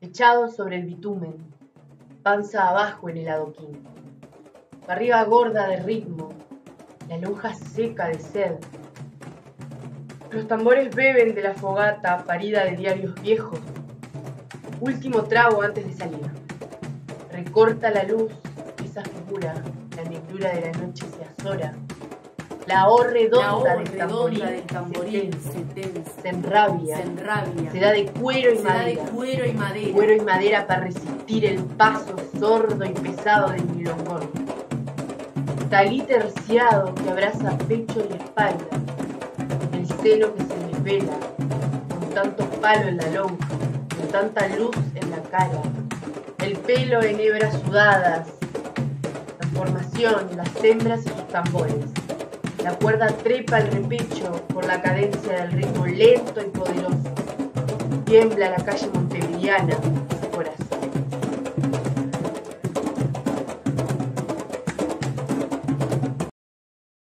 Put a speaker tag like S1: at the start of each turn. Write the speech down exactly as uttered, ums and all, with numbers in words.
S1: echado sobre el bitumen, panza abajo en el adoquín, barriga gorda de ritmo, la lonja seca de sed. Los tambores beben de la fogata parida de diarios viejos. Último trago antes de salir. Recorta la luz, esa figura, la negrura de la noche se azora. La O redonda, del, tamborín
S2: del tamborín
S1: se,
S2: se tensa,
S1: se enrabia,
S2: se enrabia,
S1: se da de cuero y
S2: se
S1: madera,
S2: da de cuero y madera,
S1: cuero y madera para resistir el paso sordo y pesado del milongón. Talí terciado que abraza pecho y espalda, el seno que se desvela, con tanto palo en la lonja, con tanta luz en la cara, el pelo en hebras sudadas, la formación, las hembras y sus tambores. La cuerda trepa el repecho por la cadencia del ritmo lento y poderoso. Tiembla la calle montevideana,